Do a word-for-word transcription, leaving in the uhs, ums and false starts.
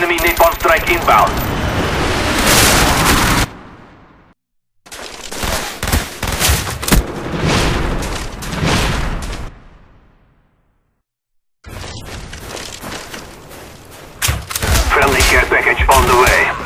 Enemy napalm strike inbound. Friendly care package on the way.